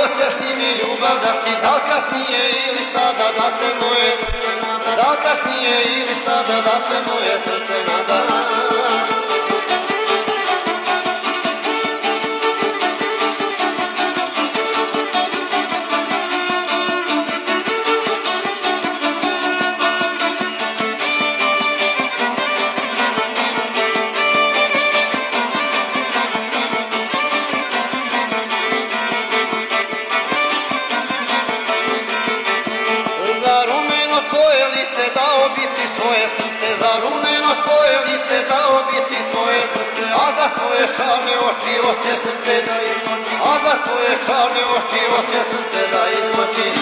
hoćeš li mi ljubav dati, da li kasnije ili sada da se moje srce nada, da li kasnije ili sada da se moje srce nada. Svoje srce, za rumeno tvoje lice dao bi ti svoje srce, a za tvoje čarne oči hoće srce da iskoči, a za tvoje čarne oči hoće srce da iskoči.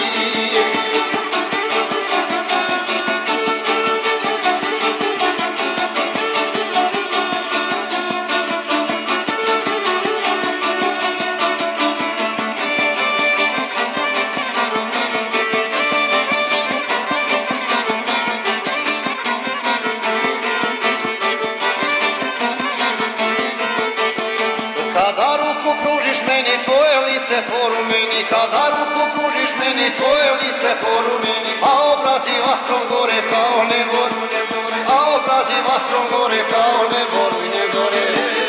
Kada ruku pružiš meni, tvoje lice porumeni, kada ruku pružiš meni, tvoje lice porumeni, a obrazi vatrom gore kao nebo, a obrazi vatrom gore kao nebo, ne zore.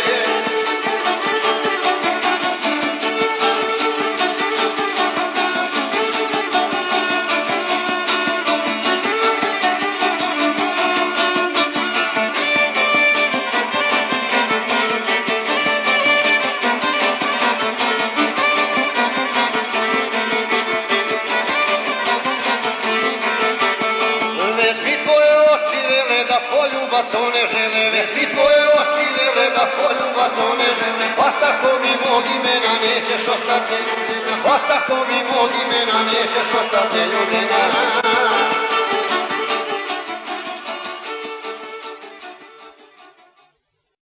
Poljubac one žele, već mi tvoje oči vele da poljubac one žele, pa tako mi mog imena nećeš ostati ljubljena, pa tako mi mog imena nećeš ostati ljubljena.